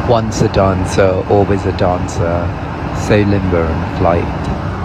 Once a dancer, always a dancer, so limber in flight.